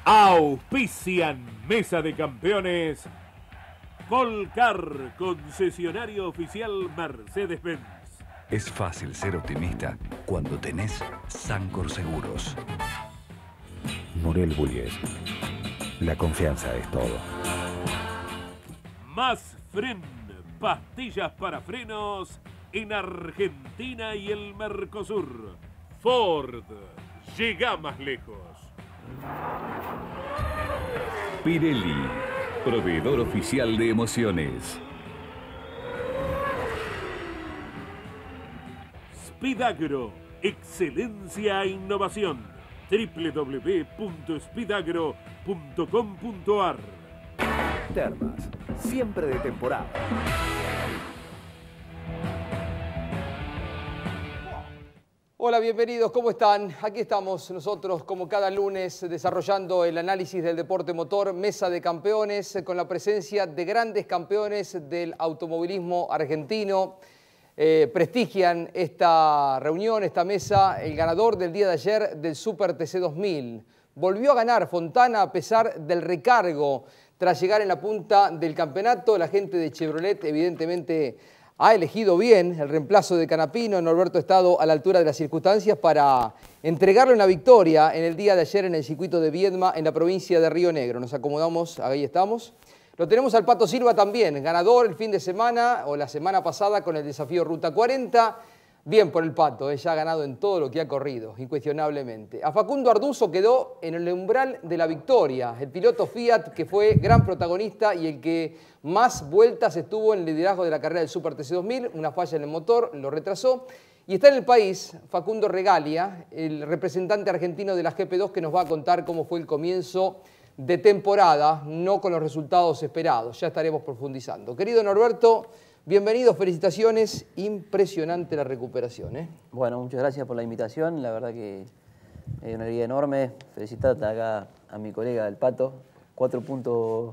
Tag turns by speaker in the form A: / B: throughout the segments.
A: Auspician Mesa de Campeones. Volcar, concesionario oficial Mercedes-Benz.
B: Es fácil ser optimista cuando tenés Sancor Seguros. Muriel Bullies. La confianza es todo.
A: Más Fren, pastillas para frenos en Argentina y el Mercosur. Ford, llega más lejos.
B: Pirelli, proveedor oficial de emociones.
A: Speedagro, excelencia e innovación. www.speedagro.com.ar.
C: Termas, siempre de temporada.
D: Hola, bienvenidos, ¿cómo están? Aquí estamos nosotros, como cada lunes, desarrollando el análisis del deporte motor, Mesa de Campeones, con la presencia de grandes campeones del automovilismo argentino. Prestigian esta reunión, esta mesa, el ganador del día de ayer del Super TC 2000. Volvió a ganar Fontana a pesar del recargo tras llegar en la punta del campeonato. La gente de Chevrolet evidentemente ha elegido bien el reemplazo de Canapino. Norberto ha estado a la altura de las circunstancias para entregarle una victoria en el día de ayer en el circuito de Viedma en la provincia de Río Negro. Nos acomodamos, ahí estamos. Lo tenemos al Pato Silva también, ganador el fin de semana o la semana pasada con el desafío Ruta 40. Bien por el Pato, ya ha ganado en todo lo que ha corrido, incuestionablemente. A Facundo Arduzo quedó en el umbral de la victoria, el piloto Fiat que fue gran protagonista y el que más vueltas estuvo en el liderazgo de la carrera del Super TC 2000, una falla en el motor, lo retrasó. Y está en el país Facundo Regalia, el representante argentino de la GP2 que nos va a contar cómo fue el comienzo de temporada, no con los resultados esperados. Ya estaremos profundizando. Querido Norberto, bienvenido, felicitaciones. Impresionante la recuperación, ¿eh?
E: Bueno, muchas gracias por la invitación. La verdad que es una alegría enorme. Felicitarte acá a mi colega del Pato. 4.1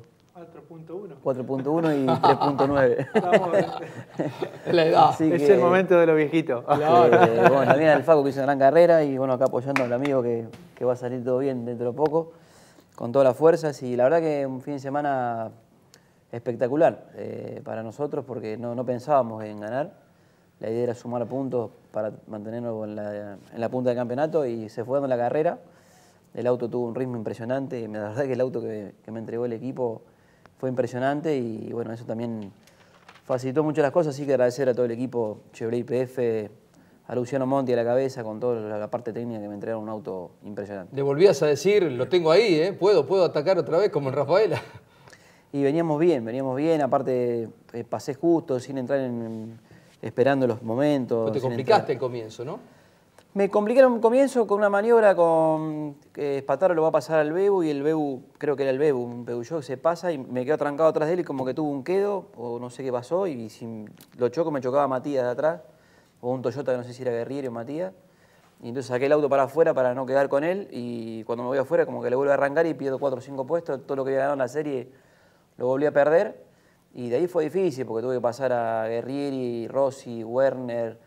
E: y 3.9.
D: La edad.
F: Es el momento de los viejitos.
E: Bueno, también al Facu que hizo una gran carrera y bueno, acá apoyando al amigo que va a salir todo bien dentro de poco, con todas las fuerzas. Y la verdad que un fin de semana espectacular para nosotros porque no pensábamos en ganar. La idea era sumar puntos para mantenernos en la punta del campeonato y se fue dando la carrera. El auto tuvo un ritmo impresionante y la verdad que el auto que me entregó el equipo fue impresionante y bueno, eso también facilitó mucho las cosas, así que agradecer a todo el equipo, Chevrolet IPF, a Luciano Monti a la cabeza, con toda la parte técnica que me entregaron un auto impresionante.
D: Le volvías a decir, lo tengo ahí, ¿eh? Puedo atacar otra vez como en Rafaela.
E: Y veníamos bien, aparte pasé justo, sin entrar esperando los momentos.
D: Pero te complicaste el comienzo, ¿no?
E: Me complicaron un comienzo con una maniobra con que Spataro lo va a pasar al Bebu y el Bebu, creo que era el Bebu, un Peugeot se pasa y me quedo trancado atrás de él y como que tuvo un quedo o no sé qué pasó y si lo choco me chocaba Matías de atrás o un Toyota que no sé si era Guerrieri o Matías y entonces saqué el auto para afuera para no quedar con él y cuando me voy afuera como que le vuelvo a arrancar y pierdo 4 o 5 puestos, todo lo que había ganado en la serie lo volví a perder y de ahí fue difícil porque tuve que pasar a Guerrieri, Rossi, Werner,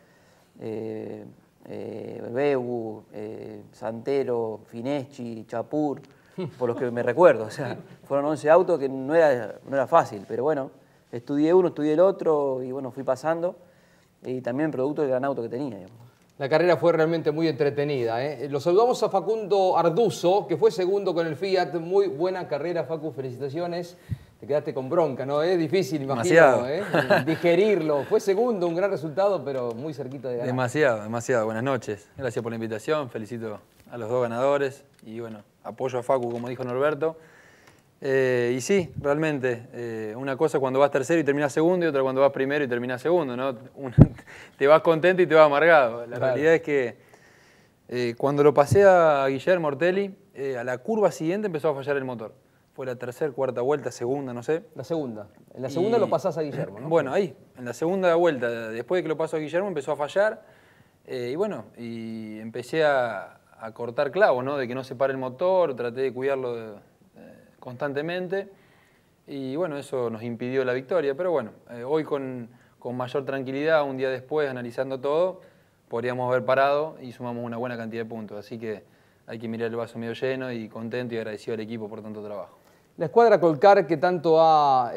E: Bebu, Santero, Fineschi, Chapur, por los que me recuerdo. O sea, fueron 11 autos que no era fácil, pero bueno, estudié uno, estudié el otro y bueno, fui pasando. Y también producto del gran auto que tenía. Digamos.
D: La carrera fue realmente muy entretenida, ¿eh? Lo saludamos a Facundo Arduzo, que fue segundo con el Fiat. Muy buena carrera, Facu, felicitaciones. Te quedaste con bronca, ¿no? Es difícil, imagino, digerirlo. Fue segundo, un gran resultado, pero muy cerquita de ganar.
G: Demasiado. Buenas noches. Gracias por la invitación. Felicito a los dos ganadores. Y bueno, apoyo a Facu, como dijo Norberto. Y sí, realmente, una cosa cuando vas tercero y terminas segundo y otra cuando vas primero y terminas segundo, ¿no? Te vas contento y te vas amargado. La realidad es que cuando lo pasé a Guillermo Ortelli, a la curva siguiente empezó a fallar el motor. Fue la tercera, cuarta vuelta, segunda, no sé.
D: La segunda. En la segunda lo pasás a Guillermo, ¿no?
G: Bueno, ahí, en la segunda vuelta, después de que lo pasó a Guillermo, empezó a fallar. Y bueno, y empecé a cortar clavos, ¿no? De que no se pare el motor, traté de cuidarlo constantemente. Y bueno, eso nos impidió la victoria. Pero bueno, hoy con mayor tranquilidad, un día después, analizando todo, podríamos haber parado y sumamos una buena cantidad de puntos. Así que hay que mirar el vaso medio lleno y contento y agradecido al equipo por tanto trabajo.
D: La escuadra Colcar, que tanto ha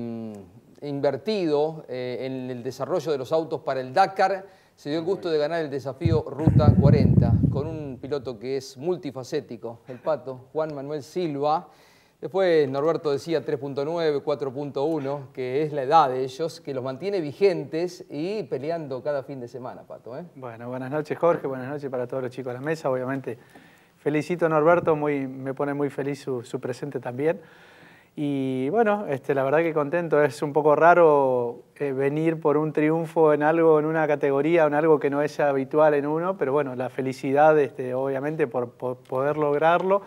D: invertido en el desarrollo de los autos para el Dakar, se dio el gusto de ganar el desafío Ruta 40 con un piloto que es multifacético, el Pato, Juan Manuel Silva. Después Norberto decía 3.9, 4.1, que es la edad de ellos, que los mantiene vigentes y peleando cada fin de semana, Pato.
F: Bueno, buenas noches Jorge, buenas noches para todos los chicos de la mesa. Obviamente felicito a Norberto, me pone muy feliz su presente también. Y bueno, la verdad que contento, es un poco raro venir por un triunfo en algo, en una categoría, en algo que no es habitual en uno, pero bueno, la felicidad obviamente por poder lograrlo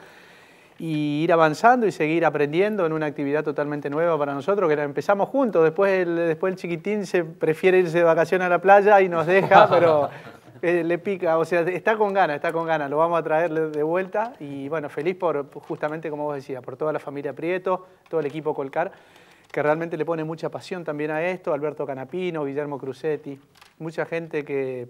F: y ir avanzando y seguir aprendiendo en una actividad totalmente nueva para nosotros, que la empezamos juntos, después el chiquitín se prefiere irse de vacaciones a la playa y nos deja, pero le pica, o sea, está con ganas, lo vamos a traer de vuelta y bueno, feliz justamente como vos decías, por toda la familia Prieto, todo el equipo Colcar, que realmente le pone mucha pasión también a esto, Alberto Canapino, Guillermo Crucetti, mucha gente que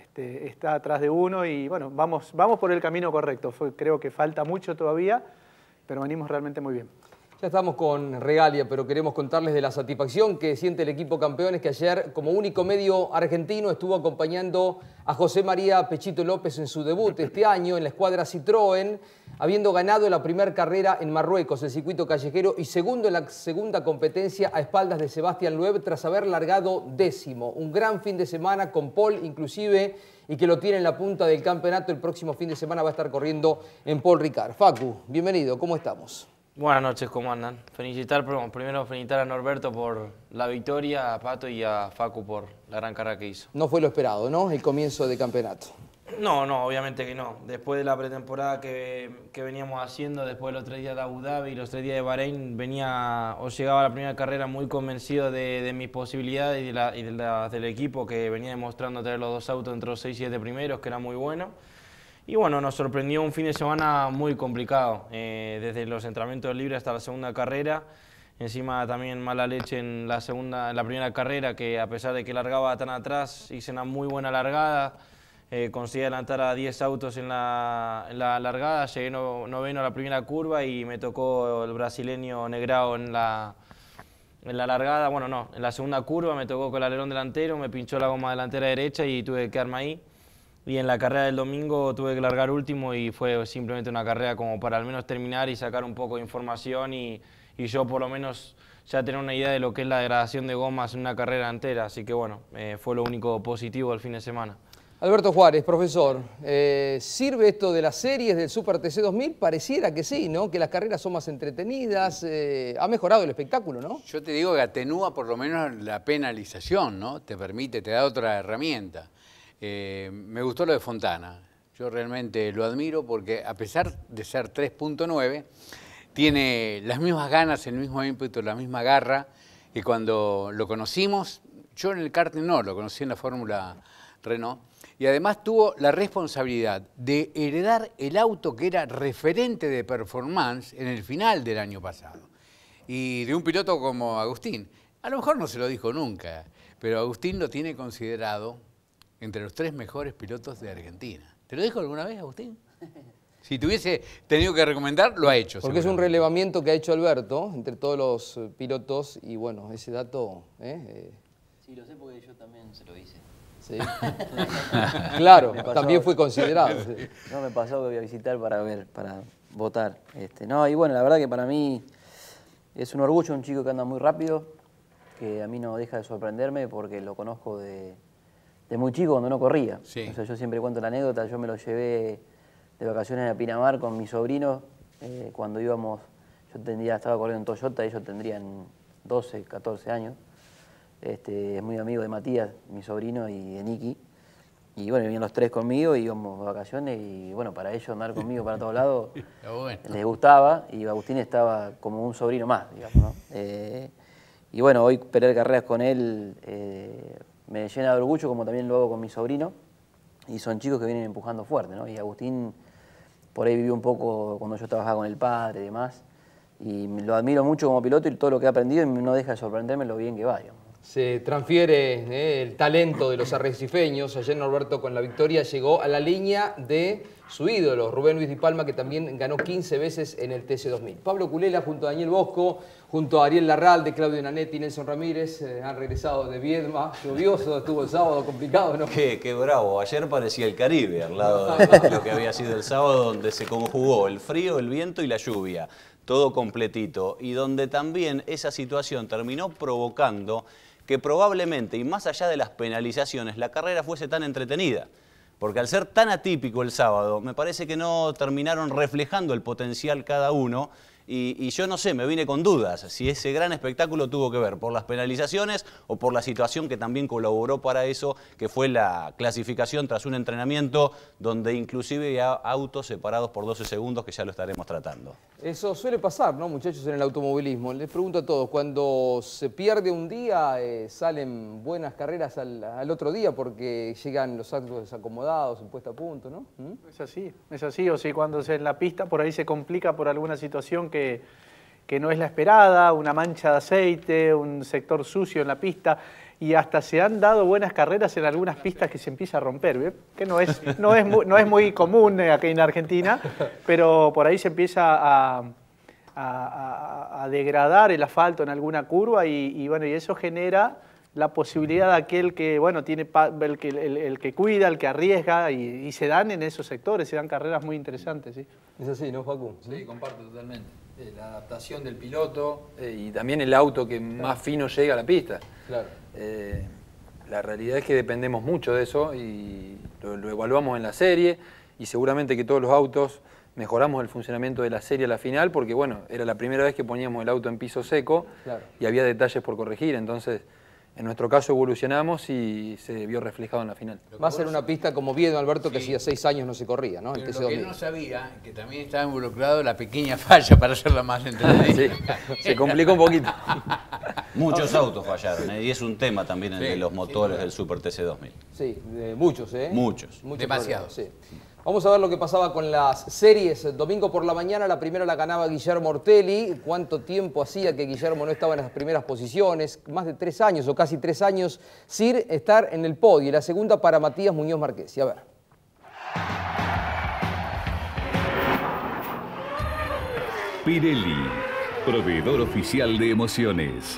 F: está atrás de uno y bueno, vamos por el camino correcto, creo que falta mucho todavía, pero venimos realmente muy bien.
D: Ya estamos con regalia, pero queremos contarles de la satisfacción que siente el equipo Campeones, que ayer, como único medio argentino, estuvo acompañando a José María Pechito López en su debut este año en la escuadra Citroën, habiendo ganado la primera carrera en Marruecos, el circuito callejero, y segundo en la segunda competencia a espaldas de Sebastián Loeb, tras haber largado 10º. Un gran fin de semana con Paul, inclusive, y que lo tiene en la punta del campeonato. El próximo fin de semana va a estar corriendo en Paul Ricard. Facu, bienvenido, ¿cómo estamos?
H: Buenas noches, ¿cómo andan? Primero felicitar a Norberto por la victoria, a Pato y a Facu por la gran carrera que hizo.
D: No fue lo esperado, ¿no? El comienzo de campeonato.
H: No, obviamente que no. Después de la pretemporada que veníamos haciendo, después de los 3 días de Abu Dhabi y los 3 días de Bahrein, llegaba a la primera carrera muy convencido de mis posibilidades y del equipo, que venía demostrando tener los 2 autos entre los 6 y 7 primeros, que era muy bueno. Y bueno, nos sorprendió un fin de semana muy complicado, desde los entrenamientos libres hasta la segunda carrera. Encima también mala leche en la primera carrera, que a pesar de que largaba tan atrás, hice una muy buena largada. Conseguí adelantar a 10 autos en la largada, llegué noveno a la primera curva y me tocó el brasileño Negrao en la largada. Bueno, no, en la segunda curva me tocó con el alerón delantero, me pinchó la goma delantera derecha y tuve que quedarme ahí. Y en la carrera del domingo tuve que largar último y fue simplemente una carrera como para al menos terminar y sacar un poco de información y yo por lo menos ya tener una idea de lo que es la degradación de gomas en una carrera entera. Así que bueno, fue lo único positivo del fin de semana.
D: Alberto Juárez, profesor, ¿sirve esto de las series del Super TC 2000? Pareciera que sí, ¿no? Que las carreras son más entretenidas, ha mejorado el espectáculo, ¿no?
I: Yo te digo que atenúa por lo menos la penalización, ¿no? Te da otra herramienta. Me gustó lo de Fontana, yo realmente lo admiro porque a pesar de ser 3.9, tiene las mismas ganas, el mismo ímpetu, la misma garra que cuando lo conocimos. Yo en el karting no, lo conocí en la Fórmula Renault, y además tuvo la responsabilidad de heredar el auto que era referente de performance en el final del año pasado, y de un piloto como Agustín. A lo mejor no se lo dijo nunca, pero Agustín lo tiene considerado entre los 3 mejores pilotos de Argentina. ¿Te lo dijo alguna vez, Agustín? Si tuviese tenido que recomendar, lo ha hecho.
D: Porque es un relevamiento que ha hecho Alberto entre todos los pilotos y bueno, ese dato...
E: Sí, lo sé porque yo también se lo hice.
D: Sí. Claro, también fue considerado.
E: No, me pasó que voy a visitar para votar. No, y bueno, la verdad que para mí es un orgullo un chico que anda muy rápido, que a mí no deja de sorprenderme porque lo conozco de muy chico cuando no corría.
I: Sí.
E: O sea, yo siempre cuento la anécdota, yo me lo llevé de vacaciones a Pinamar con mi sobrino, cuando íbamos, estaba corriendo en Toyota, ellos tendrían 12, 14 años. Es muy amigo de Matías, mi sobrino, y de Niki. Y bueno, venían los 3 conmigo, íbamos de vacaciones y bueno, para ellos andar conmigo para todos lados les gustaba y Agustín estaba como un sobrino más, digamos, ¿no? Y bueno, hoy pelear carreras con él me llena de orgullo, como también lo hago con mi sobrino, y son chicos que vienen empujando fuerte, ¿no? Y Agustín por ahí vivió un poco cuando yo trabajaba con el padre y demás, y lo admiro mucho como piloto y todo lo que ha aprendido y no deja de sorprenderme lo bien que va, digamos.
D: Se transfiere el talento de los arrecifeños. Ayer Norberto con la victoria llegó a la línea de su ídolo, Rubén Luis Di Palma, que también ganó 15 veces en el TC2000. Pablo Culela junto a Daniel Bosco, junto a Ariel Larralde, Claudio Nanetti y Nelson Ramírez han regresado de Viedma. Lluvioso, estuvo el sábado, complicado, ¿no?
J: Qué bravo. Ayer parecía el Caribe al lado de lo que había sido el sábado, donde se conjugó el frío, el viento y la lluvia. Todo completito. Y donde también esa situación terminó provocando que probablemente, y más allá de las penalizaciones, la carrera fuese tan entretenida. Porque al ser tan atípico el sábado, me parece que no terminaron reflejando el potencial cada uno. Y yo no sé, me vine con dudas si ese gran espectáculo tuvo que ver por las penalizaciones o por la situación que también colaboró para eso, que fue la clasificación tras un entrenamiento donde inclusive hay autos separados por 12 segundos, que ya lo estaremos tratando. Eso
D: suele pasar, ¿no, muchachos, en el automovilismo? Les pregunto a todos, cuando se pierde un día, salen buenas carreras al otro día porque llegan los autos desacomodados, en puesta a punto, ¿no?
F: Es así, o si cuando en la pista por ahí se complica por alguna situación que no es la esperada, una mancha de aceite, un sector sucio en la pista, y hasta se han dado buenas carreras en algunas pistas que se empieza a romper, ¿ve? Que no es muy común aquí en Argentina, pero por ahí se empieza a degradar el asfalto en alguna curva y bueno, y eso genera la posibilidad de aquel que, bueno, tiene el que cuida, el que arriesga, y se dan en esos sectores, se dan carreras muy interesantes, ¿sí?
D: Es así, ¿no, Facu?
G: Sí, comparto totalmente. La adaptación del piloto y también el auto que más fino llega a la pista.
D: Claro.
G: La realidad es que dependemos mucho de eso y lo evaluamos en la serie y seguramente que todos los autos mejoramos el funcionamiento de la serie a la final porque, bueno, era la primera vez que poníamos el auto en piso seco. Claro. Y había detalles por corregir, entonces en nuestro caso evolucionamos y se vio reflejado en la final.
D: Va a ser una pista como Viedma, Alberto, que hacía 6 años no se corría, ¿no?
I: Pero lo que no sabía, que también estaba involucrado la pequeña falla para hacerla más entretenida.
G: Sí, se complicó un poquito.
J: Muchos autos fallaron, y es un tema también el de los motores del Super TC2000.
D: Sí, muchos, ¿eh?
J: Muchos.
I: Demasiados.
D: Sí. Vamos a ver lo que pasaba con las series. Domingo por la mañana, la primera la ganaba Guillermo Ortelli. ¿Cuánto tiempo hacía que Guillermo no estaba en las primeras posiciones? Más de 3 años o casi 3 años sin estar en el podio. Y la segunda para Matías Muñoz Marquesi. A ver.
B: Pirelli, proveedor oficial de emociones.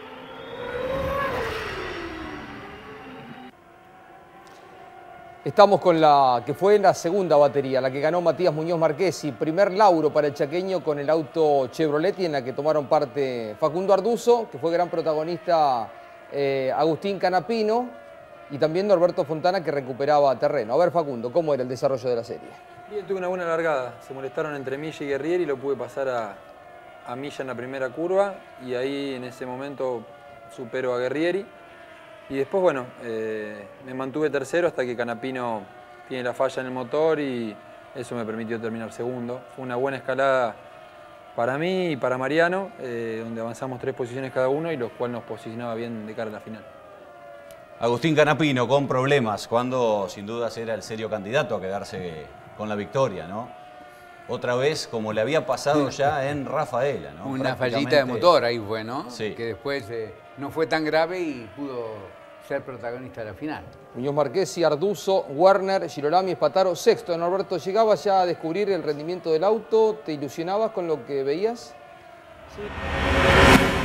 D: Estamos con la que fue la segunda batería, la que ganó Matías Muñoz Marquesi. Primer lauro para el chaqueño con el auto Chevrolet, en la que tomaron parte Facundo Arduzo, que fue gran protagonista, Agustín Canapino y también Norberto Fontana, que recuperaba terreno. A ver, Facundo, ¿cómo era el desarrollo de la serie?
G: Bien, tuve una buena largada. Se molestaron entre Milla y Guerrieri y lo pude pasar a Milla en la primera curva y ahí en ese momento supero a Guerrieri. Y después, bueno, me mantuve tercero hasta que Canapino tiene la falla en el motor y eso me permitió terminar segundo. Fue una buena escalada para mí y para Mariano, donde avanzamos 3 posiciones cada uno y lo cual nos posicionaba bien de cara a la final.
J: Agustín Canapino con problemas, cuando sin dudas era el serio candidato a quedarse con la victoria, ¿no? Otra vez, como le había pasado ya en Rafaela, ¿no?
I: Una fallita de motor ahí fue, ¿no?
J: Sí.
I: Que después no fue tan grave y pudo ser protagonista de la final.
D: Muñoz Marquesi, Arduzo, Werner, Girolami, Espataro, sexto. Norberto, ¿llegabas ya a descubrir el rendimiento del auto? ¿Te ilusionabas con lo que veías?
F: Sí.